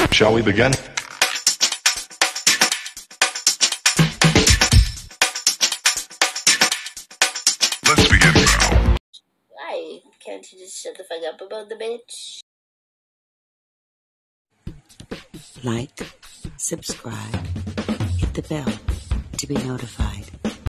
Shall we begin? Let's begin now. Why can't you just shut the fuck up about the bitch? Like, subscribe, hit the bell to be notified.